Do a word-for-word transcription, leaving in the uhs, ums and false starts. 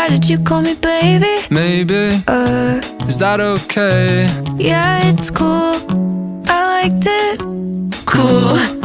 Why did you call me baby? Maybe, Uh, is that okay? yeah, it's cool. I liked it. Cool.